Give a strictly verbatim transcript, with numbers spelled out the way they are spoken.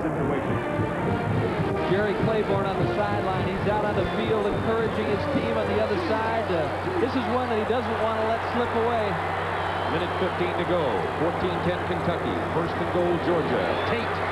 situation. Jerry Claiborne on the sideline. He's out on the field encouraging his team on the other side. Uh, this is one that he doesn't want to let slip away. Minute fifteen to go. fourteen ten Kentucky. First and goal, Georgia. Tate